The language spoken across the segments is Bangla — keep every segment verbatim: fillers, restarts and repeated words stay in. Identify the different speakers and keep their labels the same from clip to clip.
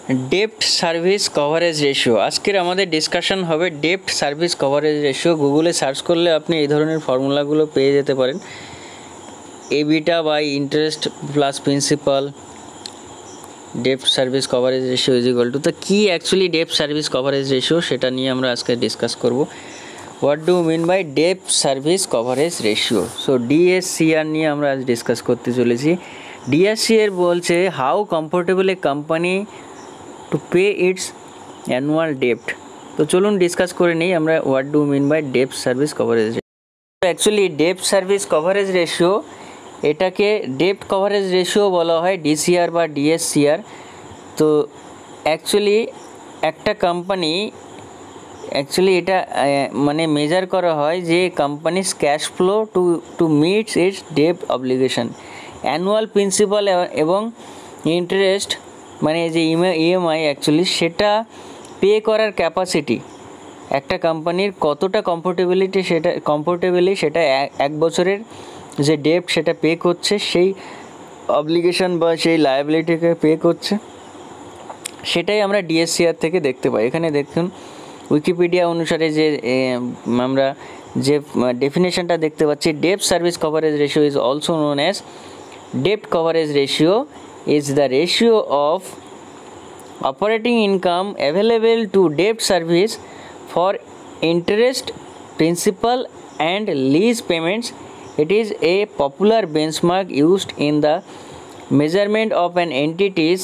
Speaker 1: ডেপ্ট সার্ভিস কভারেজ রেশিও। আজকের আমাদের ডিসকাশন হবে ডেপ্ট সার্ভিস কভারেজ রেশিও। গুগলে সার্চ করলে আপনি এই ধরনের ফর্মুলাগুলো পেয়ে যেতে পারেন। EBITA by interest plus principal ডেপ্ট service coverage ratio is equal to. তো কী অ্যাকচুয়ালি ডেপ্ট সার্ভিস কভারেজ রেশিও সেটা নিয়ে আমরা আজকে ডিসকাস করব। হোয়াট ডু মিন বাই ডেপ্ট service coverage ratio? So DSCR নিয়ে আমরা আজ ডিসকাস করতে চলেছি। ডিএসসিআর বলছে how comfortable a company to pay its annual ডেপ্ট। তো চলুন ডিসকাস করে নিই আমরা হোয়াট ডু মিন বাই ডেপ্ট সার্ভিস কভারেজ রেশিও। অ্যাকচুয়ালি ডেপ্ট সার্ভিস কভারেজ রেশিও, এটাকে ডেপ্ট কভারেজ রেশিও বলা হয়, ডিসিআর বা ডিএসসিআর। তো অ্যাকচুয়ালি একটা কোম্পানি অ্যাকচুয়ালি এটা মানে মেজার করা হয় যে company's cash flow to to meets its ডেপ্ট অব্লিগেশন, অ্যানুয়াল প্রিন্সিপাল এবং ইন্টারেস্ট মানে যে ইএমআই অ্যাকচুয়ালি সেটা পে করার ক্যাপাসিটি একটা কোম্পানির কতটা কমফোর্টেবিলিটি সেটা কমফোর্টেবলি সেটা এক বছরের যে ডেপ্ট সেটা পে করছে, সেই অব্লিগেশন বা সেই লায়াবিলিটিকে পে করছে, সেটাই আমরা ডিএসসিআর থেকে দেখতে পাই। এখানে দেখুন উইকিপিডিয়া অনুসারে যে আমরা যে ডেফিনেশনটা দেখতে পাচ্ছি, ডেপ্ট service coverage ratio is also known as ডেপ্ট coverage ratio is the ratio of operating income available to debt service for interest, principal and lease payments. It is a popular benchmark used in the measurement of an entity's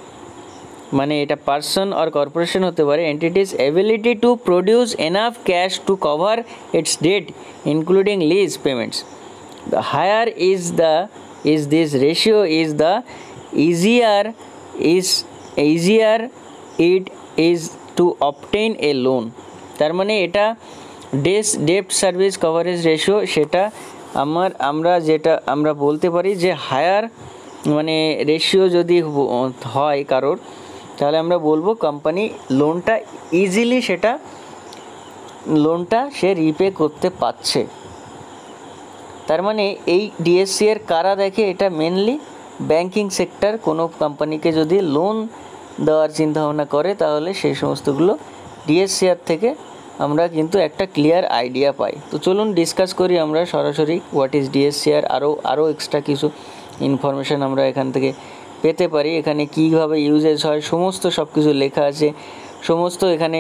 Speaker 1: মানে এটা পার্সন or corporation হতে পারে entity's ability to produce enough cash to cover its debt including lease payments. The higher is the is this ratio is the easier is easier it is to obtain a loan. তার মানে এটা ডেস ডেপ্ট সার্ভিস কভারেজ রেশিও, সেটা আমার আমরা যেটা আমরা বলতে পারি যে হায়ার মানে রেশিও যদি হয় কারোর, তাহলে আমরা বলবো কোম্পানি লোনটা ইজিলি সেটা লোনটা সে রিপে করতে পারছে। তার মানে এই ডিএসসিআর কারা দেখে? এটা মেনলি ব্যাংকিং সেক্টর কোনো কোম্পানিকে যদি লোন দেওয়ার চিন্তাভাবনা করে তাহলে সেই সমস্তগুলো ডিএসসিআর থেকে আমরা কিন্তু একটা ক্লিয়ার আইডিয়া পাই। তো চলুন ডিসকাস করি আমরা সরাসরি হোয়াট ইজ ডিএসসিআর। আরও আরও এক্সট্রা কিছু ইনফরমেশান আমরা এখান থেকে পেতে পারি। এখানে কীভাবে ইউজেস হয় সমস্ত সব কিছু লেখা আছে, সমস্ত এখানে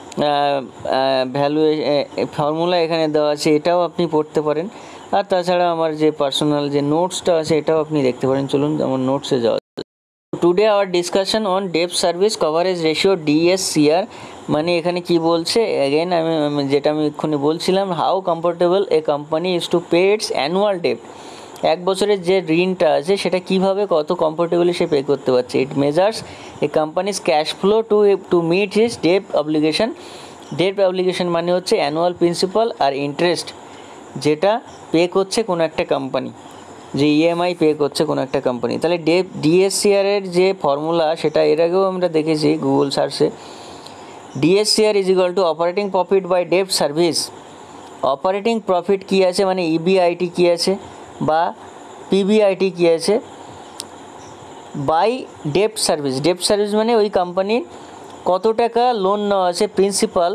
Speaker 1: ভ্যালু ফর্মুলা এখানে দেওয়া আছে, এটাও আপনি পড়তে পারেন। আর তাছাড়া আমার যে পার্সোনাল যে নোটসটা আছে এটাও আপনি দেখতে পারেন। চলুন আমার নোটসে যাওয়া। টুডে আওয়ার ডিসকাশন অন ডেপ্ট সার্ভিস কভারেজ রেশিও ডিএসসিআর। মানে এখানে কি বলছে অ্যাগেন আমি যেটা আমি এক্ষুনি বলছিলাম, how comfortable a company is to pay its annual ডেপ্ট। এক বছরের যে ঋণটা আছে সেটা কীভাবে কত কমফোর্টেবলি সে পে করতে পারছে। It measures a company's cash flow to to meet his ডেপ্ট অব্লিগেশন। ডেপ্ট অব্লিগেশন মানে হচ্ছে অ্যানুয়াল প্রিন্সিপাল আর ইন্টারেস্ট যেটা পে করছে কোনো একটা কোম্পানি, যে ইএমআই পে করছে কোনো একটা কোম্পানি। তাহলে ডেপ ডিএসসিআরের যে ফর্মুলা সেটা এর আগেও আমরা দেখেছি গুগল সার্চে। DSCR is equal to operating profit by ডেপ্ট সার্ভিস। অপারেটিং প্রফিট কী আছে মানে ইবিআইটি কী আছে বা পিবিআইটি কী আছে, বাই ডেপ্ট সার্ভিস। ডেপ্ট সার্ভিস মানে ওই কোম্পানির কত টাকা লোন নেওয়া আছে প্রিন্সিপাল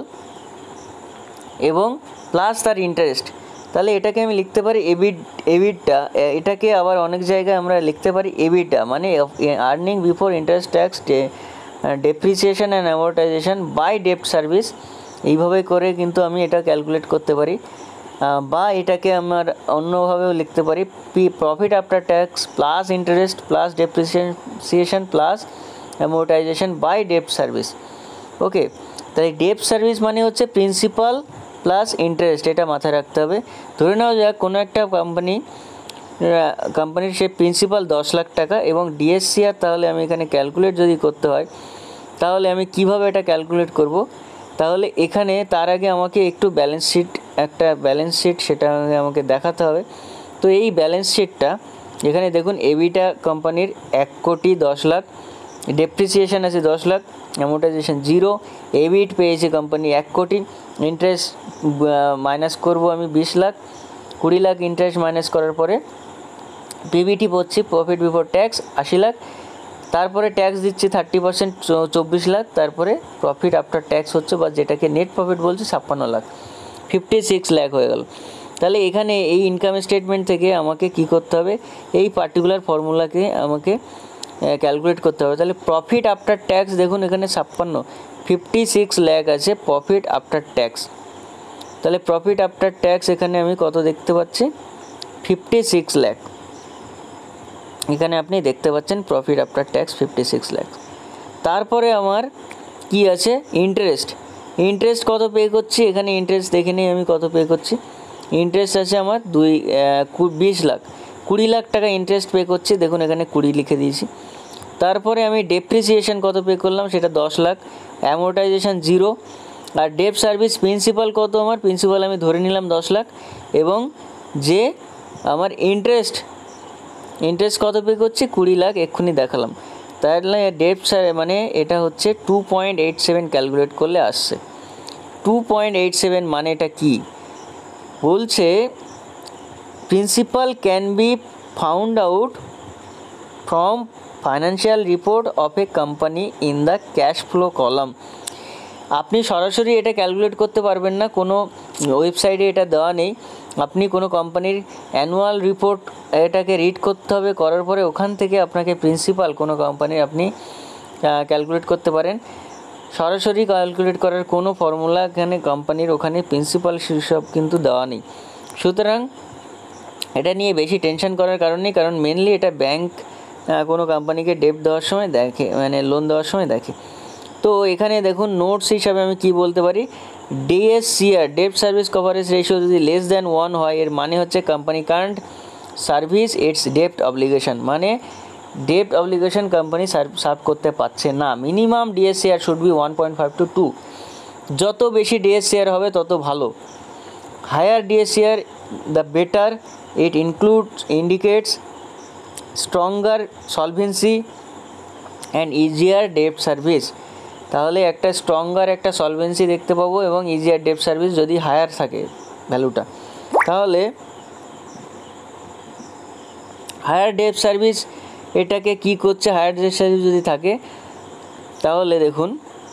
Speaker 1: এবং প্লাস তার ইন্টারেস্ট। তাহলে এটাকে আমি লিখতে পারি এবিট এবিটটা। এটাকে আবার অনেক জায়গায় আমরা লিখতে পারি এবিটা মানে earning before interest tax depreciation and amortisation by ডেপ্ট সার্ভিস। এইভাবে করে কিন্তু আমি এটা ক্যালকুলেট করতে পারি। বা এটাকে আমার অন্যভাবেও লিখতে পারি P profit after tax plus interest plus depreciation plus amortization by ডেপ্ট সার্ভিস। ওকে, তাই ডেপ্ট সার্ভিস মানে হচ্ছে প্রিন্সিপাল প্লাস ইন্টারেস্ট, এটা মাথায় রাখতে হবে। ধরে নেওয়া যাক কোনো একটা কোম্পানি কোম্পানির সে প্রিন্সিপাল দশ লাখ টাকা এবং ডিএসসিআর, তাহলে আমি এখানে ক্যালকুলেট যদি করতে হয় তাহলে আমি কিভাবে এটা ক্যালকুলেট করব? তাহলে এখানে তার আগে আমাকে একটু ব্যালেন্স শিট একটা ব্যালেন্স শিট সেটা আমাকে দেখাতে হবে। তো এই ব্যালেন্স শিটটা এখানে দেখুন এবিটা কোম্পানির এক কোটি দশ লাখ, ডেপ্রিসিয়েশন আছে দশ লাখ, অ্যামোর্টাইজেশন জিরো, এবিট পেয়েছে কোম্পানি এক কোটি, ইন্টারেস্ট মাইনাস করব আমি বিশ লাখ, কুড়ি লাখ ইন্টারেস্ট মাইনাস করার পরে পিবিটি পড়ছি প্রফিট বিফোর ট্যাক্স আশি লাখ, তারপরে ট্যাক্স দিচ্ছি থার্টি পার্সেন্ট চব্বিশ লাখ, তারপরে প্রফিট আফটার ট্যাক্স হচ্ছে বা যেটাকে নেট প্রফিট বলছে ছাপ্পান্ন লাখ, ফিফটি সিক্স লাখ হয়ে গেল। তাহলে এখানে এই ইনকাম স্টেটমেন্ট থেকে আমাকে কি করতে হবে, এই পার্টিকুলার ফর্মুলাকে আমাকে ক্যালকুলেট করতে হবে। তাহলে প্রফিট আফটার ট্যাক্স দেখুন এখানে ছাপ্পান্ন, ফিফটি সিক্স লাখ আছে প্রফিট আফটার ট্যাক্স। তাহলে প্রফিট আফটার ট্যাক্স এখানে আমি কত দেখতে পাচ্ছি, ফিফটি সিক্স লাখ। এখানে আপনি দেখতে পাচ্ছেন profit after tax fifty six lakh. তারপরে আমার কি আছে, ইন্টারেস্ট। ইন্টারেস্ট কত পে করছি, এখানে ইন্টারেস্ট দেখে নিই আমি কত পে করছি। ইন্টারেস্ট আছে আমার দুই বিশ লাখ, কুড়ি লাখ টাকা ইন্টারেস্ট পে করছি, দেখুন এখানে কুড়ি লিখে দিয়েছি। তারপরে আমি ডেপ্রিসিয়েশন কত পে করলাম, সেটা দশ লাখ, অ্যামোর্টাইজেশন জিরো, আর ডেপ সার্ভিস প্রিন্সিপাল কত, আমার প্রিন্সিপাল আমি ধরে নিলাম দশ লাখ, এবং যে আমার ইন্টারেস্ট ইন্টারেস্ট কত পে করছি, কুড়ি লাখ এক্ষুনি দেখালাম। তাহলে ডেপ মানে এটা হচ্ছে two point eight seven calculate করলে আসছে। টু পয়েন্ট এইট সেভেন মানে এটা কী বলছে, principal can be found out from financial report of a company in the cash flow column. আপনি সরাসরি এটা ক্যালকুলেট করতে পারবেন না, কোনো ওয়েবসাইটে এটা দেওয়া নেই। আপনি কোনো কোম্পানির অ্যানুয়াল রিপোর্ট এটাকে রিড করতে হবে, করার পরে ওখান থেকে আপনাকে প্রিন্সিপাল কোনো কোম্পানির আপনি ক্যালকুলেট করতে পারেন। সরাসরি ক্যালকুলেট করার কোনো ফর্মুলা এখানে কোম্পানির ওখানে প্রিন্সিপাল সেসব কিন্তু দেওয়া নেই। সুতরাং এটা নিয়ে বেশি টেনশন করার কারণ নেই, কারণ মেনলি এটা ব্যাংক কোনো কোম্পানিকে ডেপ দেওয়ার সময় দেখে, মানে লোন দেওয়ার সময় দেখে। তো এখানে দেখুন নোটস হিসাবে আমি কি বলতে পারি, DSCR debt service coverage ratio যদি লেস দ্যান ওয়ান হয়, এর মানে হচ্ছে কোম্পানি কান্ট সার্ভিস ইটস ডেপ্ট অব্লিগেশন, মানে ডেপ্ট অব্লিগেশন কোম্পানি সার্ভ করতে পারছে না। Minimum DSCR should be one point five two two, যত বেশি ডিএসসিআর হবে তত ভালো। Higher DSCR the better, it includes indicates stronger solvency and easier debt service. তাহলে একটা স্ট্রঙ্গার একটা সলভেন্সি দেখতে পাবো এবং ইজিয়ার ডেপ সার্ভিস যদি হায়ার থাকে ভ্যালুটা। তাহলে হায়ার ডেপ সার্ভিস এটাকে কি করছে, হায়ার ডেপ সার্ভিস যদি থাকে তাহলে দেখুন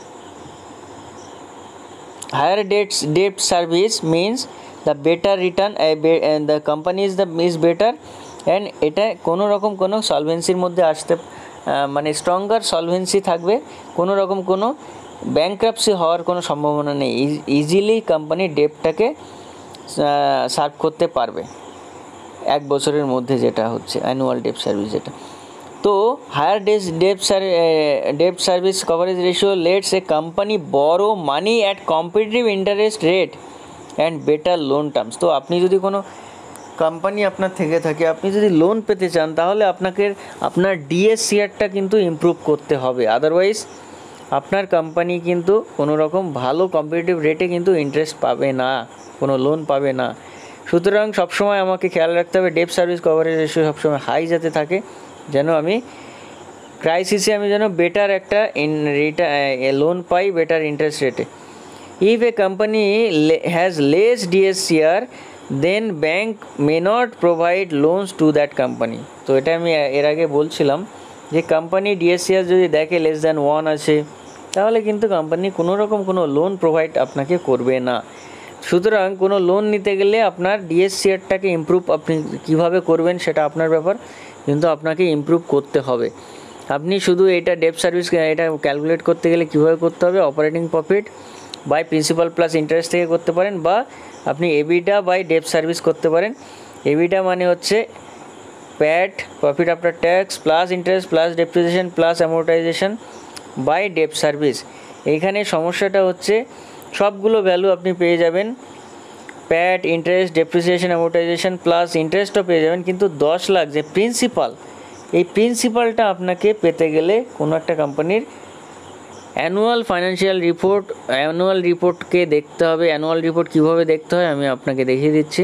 Speaker 1: higher debts debt service means the better return, the company is the is better, and এটা কোনো রকম কোনো সলভেন্সির মধ্যে আসতে মানে স্ট্রঙ্গার সলভেন্সি থাকবে, কোনো রকম কোনো ব্যাংক্রাপসি হওয়ার কোনো সম্ভাবনা নেই, ইজিলি কোম্পানি ডেপটাকে সার্ভ করতে পারবে এক বছরের মধ্যে, যেটা হচ্ছে অ্যানুয়াল ডেপ সার্ভিস যেটা। তো higher debt debt debt service coverage ratio lets a company borrow money at competitive interest rate and better loan terms. তো আপনি যদি কোনো কোম্পানি আপনার থেকে থাকে, আপনি যদি লোন পেতে চান, তাহলে আপনাকে আপনার ডিএসসিআরটা কিন্তু ইমপ্রুভ করতে হবে, আদারওয়াইজ আপনার কোম্পানি কিন্তু কোনো রকম ভালো কম্পিটিটিভ রেটে কিন্তু ইন্টারেস্ট পাবে না, কোনো লোন পাবে না। সুতরাং সবসময় আমাকে খেয়াল রাখতে হবে ডেপ সার্ভিস কভারেজ রেশিও সবসময় হাই যাতে থাকে, যেন আমি ক্রাইসিসে আমি যেন বেটার একটা ইন রেটা লোন পাই বেটার ইন্টারেস্ট রেটে। If a company has less DSCR then bank may not provide loans to that company. তো এটা আমি এর আগে বলছিলাম যে কোম্পানি ডিএসসিআর যদি দেখে লেস দ্যান ওয়ান আছে, তাহলে কিন্তু কোম্পানি কোনো রকম কোনো লোন প্রোভাইড আপনাকে করবে না। সুতরাং কোনো লোন নিতে গেলে আপনার ডিএসসিআরটাকে ইমপ্রুভ আপনি কীভাবে করবেন সেটা আপনার ব্যাপার, কিন্তু আপনাকে ইমপ্রুভ করতে হবে। আপনি শুধু এটা ডেপ সার্ভিস এটা ক্যালকুলেট করতে গেলে কীভাবে করতে হবে, operating profit by principal plus interest থেকে করতে পারেন, বা আপনি এবিটা বাই ডেপ সার্ভিস করতে পারেন। এবিটা মানে হচ্ছে PAT profit after tax plus interest plus depreciation plus amortization by debt service. এইখানে সমস্যাটা হচ্ছে সবগুলো ভ্যালু আপনি পেয়ে যাবেন, PAT interest depreciation amortization plus ইন্টারেস্টও পেয়ে যাবেন, কিন্তু দশ লাখ যে প্রিন্সিপাল, এই প্রিন্সিপালটা আপনাকে পেতে গেলে কোনো একটা কোম্পানির অ্যানুয়াল ফাইন্যান্সিয়াল রিপোর্ট অ্যানুয়াল রিপোর্টকে দেখতে হবে। অ্যানুয়াল রিপোর্ট কীভাবে দেখতে হয় আমি আপনাকে দেখিয়ে দিচ্ছি।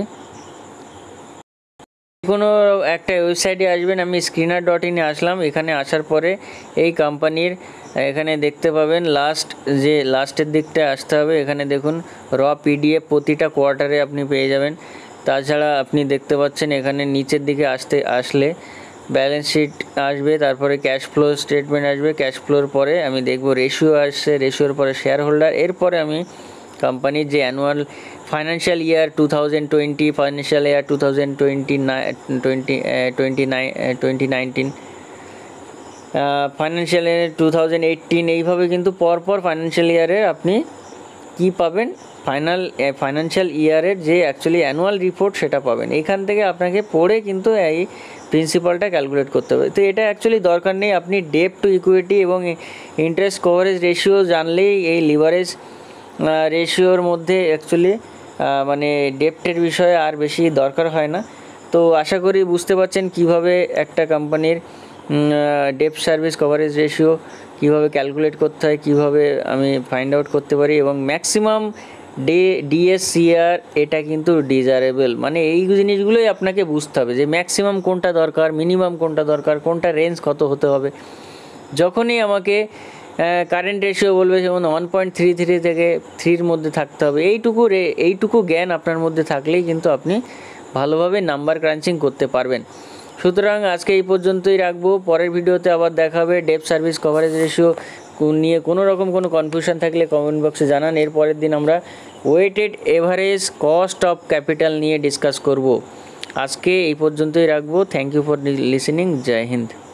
Speaker 1: কোনো একটা ওয়েবসাইটে আসবেন, আমি স্ক্রিনার ডট ইনে আসলাম, এখানে আসার পরে এই কোম্পানির এখানে দেখতে পাবেন লাস্ট যে লাস্টের দিকটা আসতে হবে, এখানে দেখুন র পিডিএফ প্রতিটা কোয়ার্টারে আপনি পেয়ে যাবেন। তাছাড়া আপনি দেখতে পাচ্ছেন এখানে নিচের দিকে আসতে আসলে ব্যালেন্স শিট আসবে, তারপরে ক্যাশ ফ্লো স্টেটমেন্ট আসবে, ক্যাশ ফ্লোর পরে আমি দেখব রেশিও আসছে, রেশিওর পরে শেয়ার হোল্ডার, এরপরে আমি কোম্পানির যে annual financial year two thousand twenty, financial year two thousand twenty nine twenty twenty nine twenty nineteen, financial year two thousand eighteen, এইভাবে কিন্তু পরপর ফাইন্যান্সিয়াল ইয়ারে আপনি কি পাবেন, ফাইনাল ফাইন্যান্সিয়াল ইয়ারের যে অ্যাকচুয়ালি অ্যানুয়াল রিপোর্ট সেটা পাবেন। এইখান থেকে আপনাকে পড়ে কিন্তু এই প্রিন্সিপালটা ক্যালকুলেট করতে হবে। তো এটা অ্যাকচুয়ালি দরকার নেই, আপনি ডেট টু ইকুইটি এবং ইন্টারেস্ট কভারেজ রেশিও জানলেই এই লিভারেজ রেশিওর মধ্যে অ্যাকচুয়ালি মানে ডেপ্টের বিষয়ে আর বেশি দরকার হয় না। তো আশা করি বুঝতে পারছেন কিভাবে একটা কোম্পানির ডেপ সার্ভিস কভারেজ রেশিও কীভাবে ক্যালকুলেট করতে হয়, কীভাবে আমি ফাইন্ড আউট করতে পারি, এবং ম্যাক্সিমাম ডে ডিএসসিআর এটা কিন্তু ডিজারেবল, মানে এই জিনিসগুলোই আপনাকে বুঝতে হবে যে ম্যাক্সিমাম কোনটা দরকার, মিনিমাম কোনটা দরকার, কোনটা রেঞ্জ কত হতে হবে। যখনই আমাকে কারেন্ট রেশিও বলবে যেমন ওয়ান পয়েন্ট থ্রি থ্রি থেকে থ্রির মধ্যে থাকতে হবে, এইটুকু রে এইটুকু জ্ঞান আপনার মধ্যে থাকলেই কিন্তু আপনি ভালোভাবে নাম্বার ক্রাঞ্চিং করতে পারবেন। সুতরাং আজকে এই পর্যন্তই রাখবো, পরের ভিডিওতে আবার দেখা হবে। ডেপ সার্ভিস কভারেজ রেশিও নিয়ে কোনো রকম কোনো কনফিউশন থাকলে কমেন্ট বক্সে জানান। এর পরের দিন আমরা weighted average cost of capital নিয়ে ডিসকাস করব। আজকে এই পর্যন্তই রাখবো। Thank you for listening. Jai Hind.